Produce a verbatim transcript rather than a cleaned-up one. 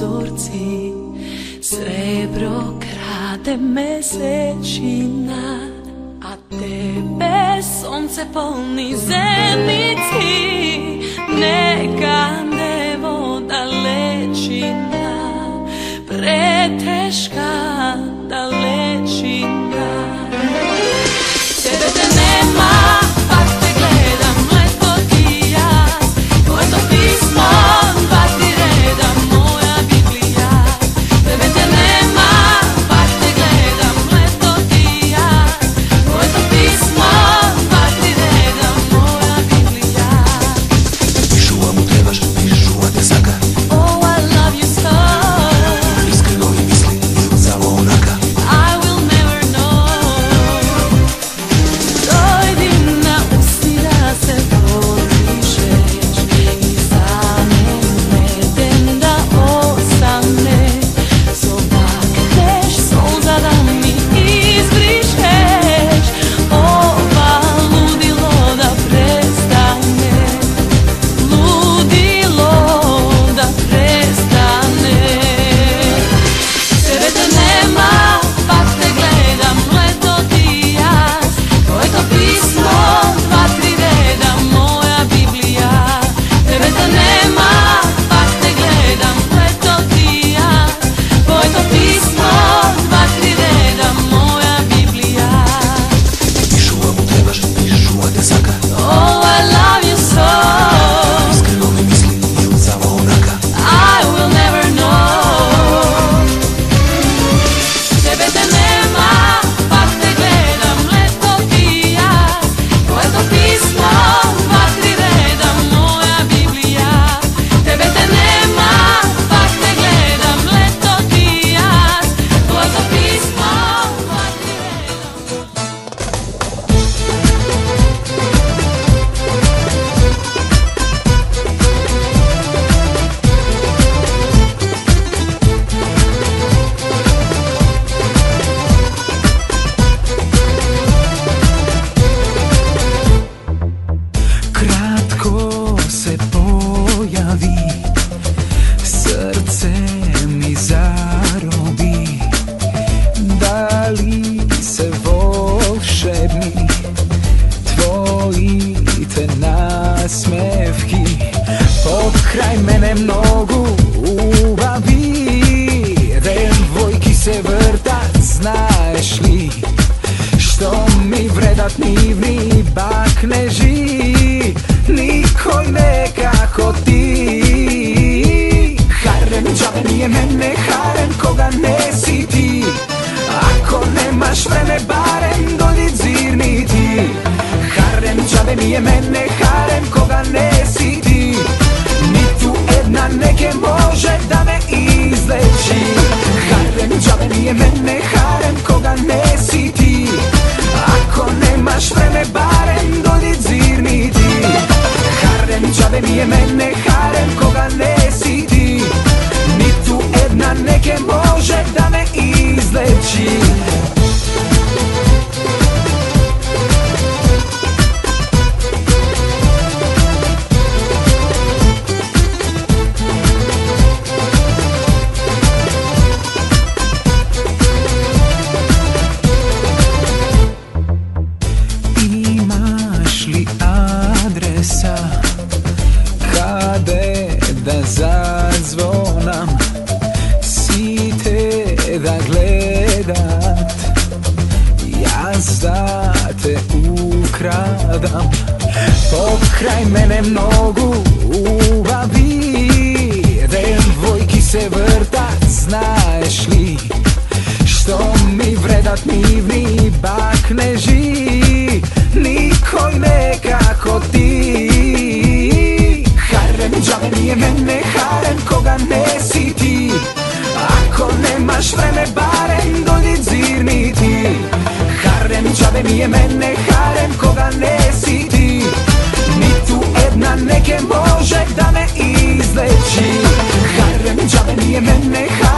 uzorci, srebro krade mesečina, a tebe sonce polni zenici. Neka nebo dalečina, preteška dalečina. Tebe te nema, pak te gledam, leto ti jas. Tvoje to pismo, dva ti reda, moja Biblija. Tebe te nema, pak te gledam, leto ti jas. Tvoje to pismo, dva ti reda, moja Biblija. Pišu, a mu trebaš, pišu, a te saka. Oh, I love you so. Iskreno mi misli, samo onaka. I will never know. Dojdi na usni da se pobrišeš i zanem da ostane. Sobakneš solza da mi izbrišeš. Ova ludilo da prestane. Ludilo da prestane. Tebe te nema, pak te gledam, leto ti jas. Tvoje to pismo, dva, tri reda, moja Biblija. Tebe te nema, pak te gledam, leto ti jas. Tvoje to pismo, dva, tri reda, moja Biblija. Pišu, a mu trebaš, pišu, a te saka. Oh, I love you so. Iskreno mi misli, samo onaka. I will never know. Tebe te nema, pak te gledam, leto ti jas. Tvoje to pismo, dva, tri reda, moja Biblija. Tebe te nema, pak te gledam, leto ti jas. Tvoje to pismo, dva, tri reda. Kratko se pojavi, srce mi zarobi. Da li se volšebni tvoji te nasmevki pokraj mene mnogu ubavi. Devojki se vrtat, znaš li što mi vredat nivni bakneži. Nikoj nekako ti. Harem džabe nije mene, harem koga ne si ti. Ako nemaš vreme, barem dođi zirni ti. Harem džabe nije mene, harem koga ne si ti. Ni tu jedna neke može da me izleči. Harem džabe nije mene, harem koga ne si ti. Ako nemaš vreme, barem dođi zirni ti. Harem džabe nije mene, harem koga ne si ti. Ni tu jedna neke može da me izleči. Imaš li adresa kade da zazvonam, site da gledat, ja za te ukradam. Pokraj mene mnogu ubavi, devojki se vrtat, znaš li što mi vredat nivni bakneži. Nikoj nekako ti. Harem džabe nije mene, harem koga ne si ti. Ako nemaš vreme, barem dođi zirni ti. Harem džabe nije mene, harem koga ne si ti. Ni tu jedna neke može da me izleči. Harem džabe nije mene, harem